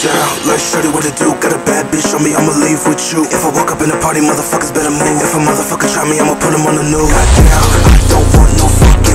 down, like shorty what to do. Got a bad bitch on me, I'ma leave with you. If I walk up in the party, motherfuckers better move. If a motherfucker try me, I'ma put him on the news. Goddamn, I don't want no fuck